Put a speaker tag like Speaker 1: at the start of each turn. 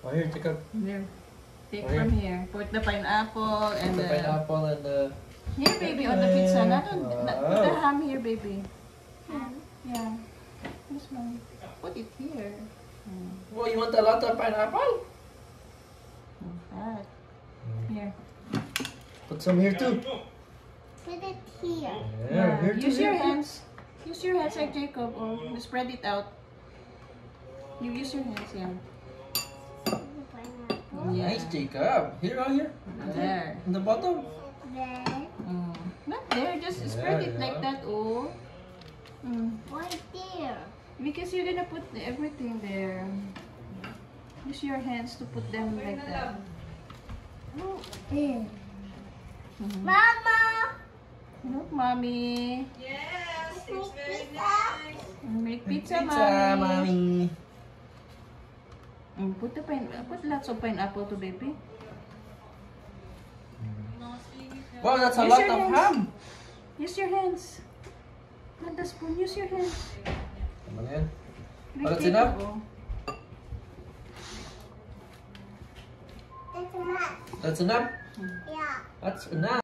Speaker 1: Oh, here, take up.
Speaker 2: Here. Take
Speaker 1: Oh,
Speaker 2: from here. Put the pineapple and
Speaker 1: the pineapple and the...
Speaker 2: Here, baby, on the pizza. Put the ham here, baby.
Speaker 3: Ham?
Speaker 2: Yeah. This one. Put it here.
Speaker 1: Oh, you want a lot of pineapple?
Speaker 2: That. Here.
Speaker 1: Put some here too.
Speaker 3: Put it here.
Speaker 1: Yeah, here too.
Speaker 2: Use your hands. Use your hands like Jacob, or you spread it out. You use your hands, yeah. Yeah.
Speaker 1: Nice, Jacob. Here, out here.
Speaker 2: There.
Speaker 1: In the bottom.
Speaker 3: There.
Speaker 2: Not there, just spread it like that, oh.
Speaker 3: Why there?
Speaker 2: Because you're gonna put everything there. Use your hands to put them like that.
Speaker 3: Oh, there. Mama!
Speaker 2: Look, mommy.
Speaker 4: Yes, it's
Speaker 3: Make
Speaker 4: very
Speaker 3: pizza.
Speaker 4: nice.
Speaker 2: Make pizza,
Speaker 1: Pizza,
Speaker 2: mommy.
Speaker 1: mommy.
Speaker 2: Put lots of pineapple to baby.
Speaker 1: Wow, that's a
Speaker 2: Use
Speaker 1: lot
Speaker 2: your
Speaker 1: of
Speaker 2: hands.
Speaker 1: ham.
Speaker 2: Use your hands. Not the spoon, use your hands.
Speaker 1: Come on, yan.
Speaker 2: Like
Speaker 1: that's
Speaker 2: Jacob,
Speaker 1: enough?
Speaker 2: oh.
Speaker 3: That's enough.
Speaker 1: That's enough?
Speaker 3: Yeah.
Speaker 1: That's enough.